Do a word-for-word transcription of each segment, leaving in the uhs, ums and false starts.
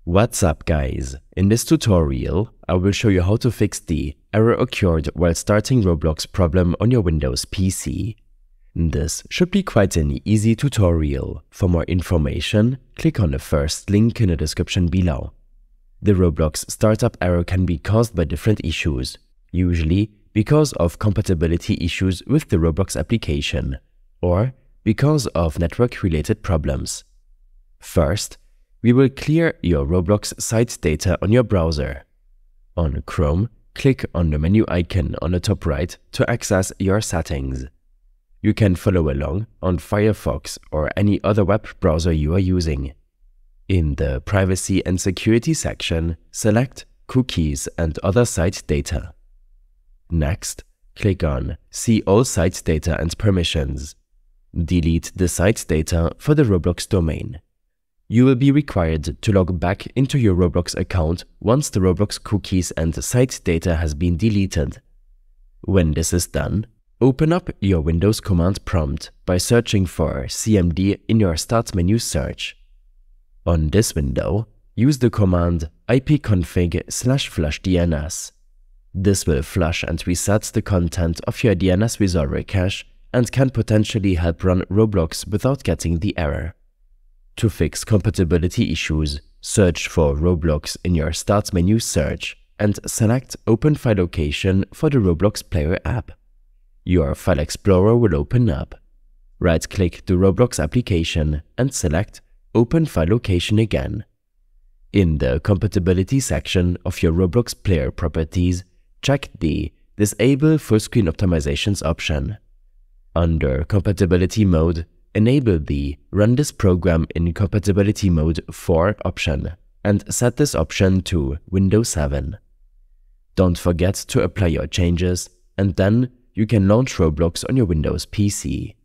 What's up guys, in this tutorial I will show you how to fix the error occurred while starting Roblox problem on your Windows P C. This should be quite an easy tutorial. For more information, click on the first link in the description below. The Roblox startup error can be caused by different issues, usually because of compatibility issues with the Roblox application, or because of network-related problems. First, we will clear your Roblox site data on your browser. On Chrome, click on the menu icon on the top right to access your settings. You can follow along on Firefox or any other web browser you are using. In the Privacy and Security section, select Cookies and other site data. Next, click on See all site data and permissions. Delete the site data for the Roblox domain. You will be required to log back into your Roblox account once the Roblox cookies and site data has been deleted. When this is done, open up your Windows command prompt by searching for C M D in your Start menu search. On this window, use the command ipconfig slash flush D N S. This will flush and reset the content of your D N S resolver cache and can potentially help run Roblox without getting the error. To fix compatibility issues, search for Roblox in your Start menu search and select Open File Location for the Roblox Player app. Your File Explorer will open up. Right-click the Roblox application and select Open File Location again. In the Compatibility section of your Roblox Player properties, check the Disable Full Screen Optimizations option. Under Compatibility mode, enable the Run this program in Compatibility Mode four option and set this option to Windows seven. Don't forget to apply your changes, and then you can launch Roblox on your Windows P C.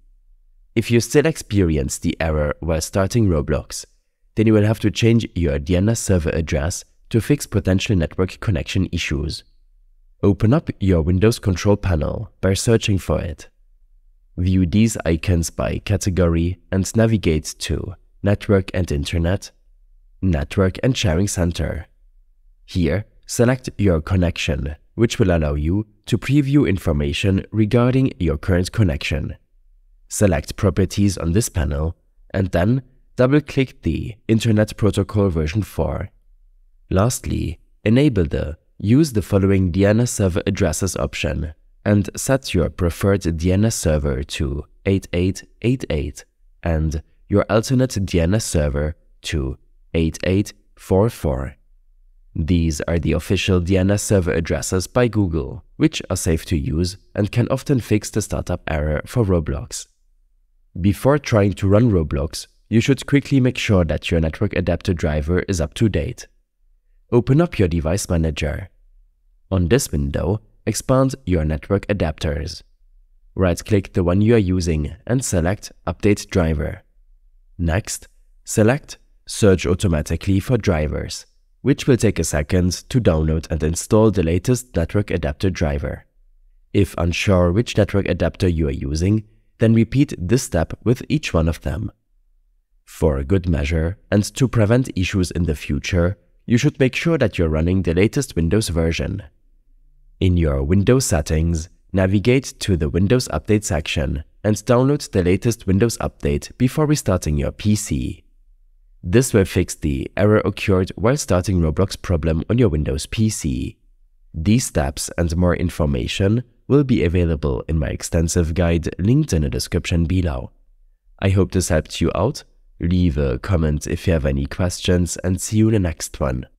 If you still experience the error while starting Roblox, then you will have to change your D N S server address to fix potential network connection issues. Open up your Windows control panel by searching for it. View these icons by category and navigate to Network and Internet, Network and Sharing Center. Here, select your connection, which will allow you to preview information regarding your current connection. Select Properties on this panel, and then double-click the Internet Protocol version four. Lastly, enable the Use the following D N S server addresses option and set your preferred D N S server to eight eight eight eight and your alternate D N S server to eight eight four four. These are the official D N S server addresses by Google, which are safe to use and can often fix the startup error for Roblox. Before trying to run Roblox, you should quickly make sure that your network adapter driver is up to date. Open up your device manager. On this window, expand your network adapters. Right-click the one you are using and select Update Driver. Next, select Search automatically for drivers, which will take a second to download and install the latest network adapter driver. If unsure which network adapter you are using, then repeat this step with each one of them. For good measure and to prevent issues in the future, you should make sure that you're running the latest Windows version. In your Windows settings, navigate to the Windows Update section and download the latest Windows update before restarting your P C. This will fix the error occurred while starting Roblox problem on your Windows P C. These steps and more information will be available in my extensive guide linked in the description below. I hope this helped you out. Leave a comment if you have any questions and see you in the next one.